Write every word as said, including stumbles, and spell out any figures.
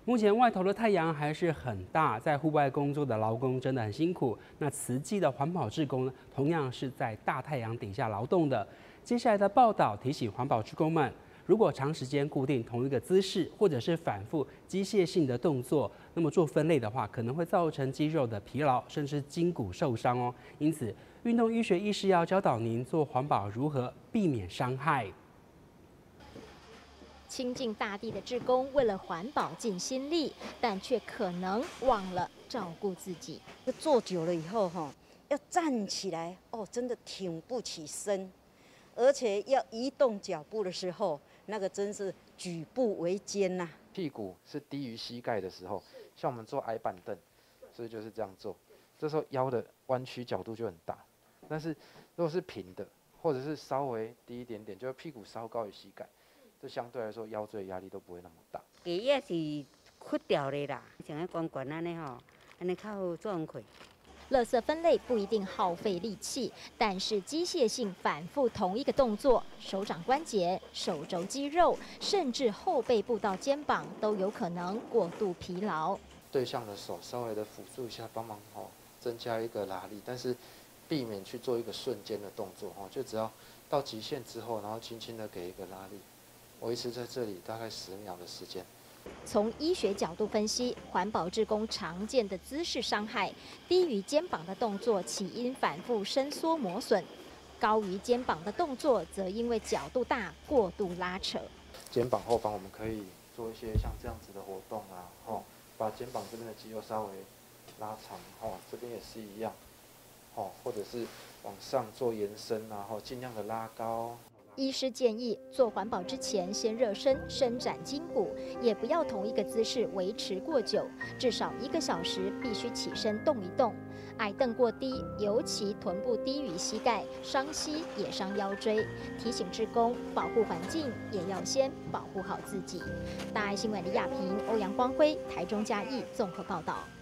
目前外头的太阳还是很大，在户外工作的劳工真的很辛苦。那慈济的环保志工呢，同样是在大太阳底下劳动的。接下来的报道提醒环保志工们，如果长时间固定同一个姿势，或者是反复机械性的动作，那么做分类的话，可能会造成肌肉的疲劳，甚至筋骨受伤哦。因此，运动医学医师要教导您做环保如何避免伤害。 亲近大地的志工为了环保尽心力，但却可能忘了照顾自己。 做久了以后哈，要站起来哦，真的挺不起身，而且要移动脚步的时候，那个真是举步维艰呐。 屁股是低于膝盖的时候，像我们坐矮板凳，所以就是这样做。这时候腰的弯曲角度就很大。但是如果是平的，或者是稍微低一点点，就是屁股稍高于膝盖。这相对来说腰椎压力都不会那么大。 底也是屈掉的啦，像那关关安尼吼，安尼较好做开。 垃圾分类不一定耗费力气，但是机械性反复同一个动作，手掌关节、手肘肌肉，甚至后背部到肩膀都有可能过度疲劳。 对象的手稍微的辅助一下，帮忙哦，增加一个拉力，但是避免去做一个瞬间的动作哦，就只要到极限之后，然后轻轻的给一个拉力。维持在这里大概十秒的时间。 从医学角度分析，环保志工常见的姿势伤害，低于肩膀的动作起因反复伸缩磨损，高于肩膀的动作则因为角度大过度拉扯。 肩膀后方我们可以做一些像这样子的活动啊，哦，把肩膀这边的肌肉稍微拉长，哦，这边也是一样，哦，或者是往上做延伸啊，然后尽量的拉高。 医师建议，做环保之前先热身，伸展筋骨，也不要同一个姿势维持过久，至少一个小时必须起身动一动。矮凳过低，尤其臀部低于膝盖，伤膝也伤腰椎。提醒志工，保护环境也要先保护好自己。大爱新闻李亚平、欧阳光辉，台中嘉义综合报道。